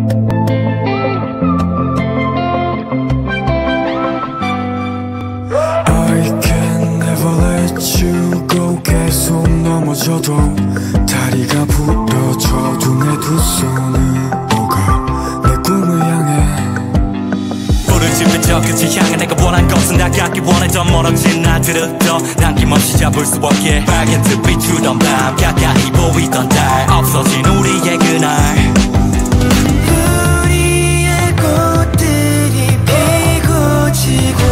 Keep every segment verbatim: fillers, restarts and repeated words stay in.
계속 넘어져도 다리가 부러져 둥에 두 손은 뭐가 내 꿈을 향해 부르짖는 저 끝을 향해 내가 원한 것은 다가기 원해 더 멀어진 날들을 더 남김없이 잡을 수 없게 빨갛게 비추던 밤 가까이 보이던 달 없어진 우리의 그날 우리의 꽃들이 피고 지고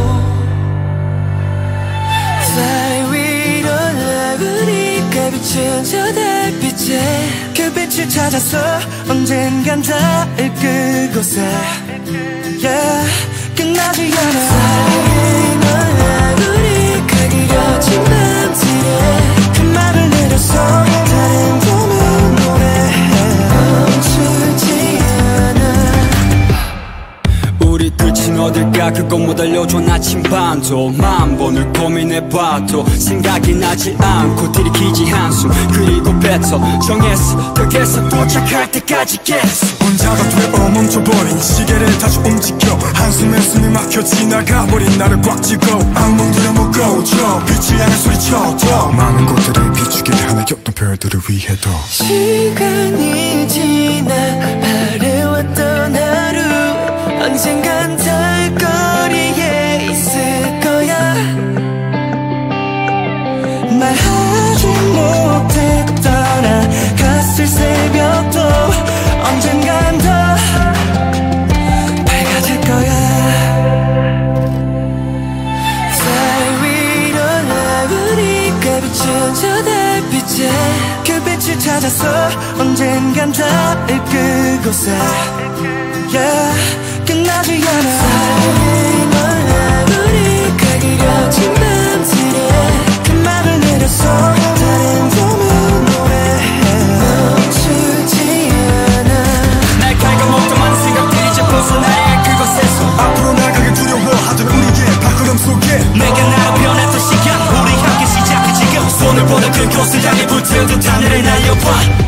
비춘 저 달빛에 그 빛을 찾아서 언젠간 닿을 그곳에 yeah, 끝나지 않아 사랑해 널 우리가 그려진 밤들에 그 말을 내려서 다른 봄을 노래해 멈추지 않아 우리 끝은 어딜까 그건 못 알려줘 나침반도 만 번을 고민해봐도 생각이 나지 않고 들이키지 한숨 그리고 뱉어 정했어 벽에서 도착할 때까지 계속 혼자가 되어 멈춰버린 시계를 다시 움직여 한숨에 숨이 막혀 지나가버린 나를 꽉 쥐고 악몽들을 묶어줘 빛을 향해 소리쳐 많은 곳들을 비추게 하나였던 별들을 위해도 시간이 지나 바래왔던 하루 언젠간 달거리에 있을 거야 말하지 못했던 아갔을 새벽도 언젠간 더 밝아질 거야 달 위로 날 우리가 비춘 저 달빛에 그 빛을 찾아서 언젠간 닿을 그곳에 yeah. 끝나지 않아 사랑해 널 우리가 그려진 밤들에 그 말을 내려서 다른 봄을 노래해 멈추지 않아 날 갉아먹던 많은 생각들이 이제 벗어나야 그곳에서 앞으로 나가기 두려워하던 우리의 발걸음 속에 내가 나로 변했던 시간 우리 함께 시작해 지금 손을 뻗어 그곳을 향해 붙은 듯 하늘을 날려봐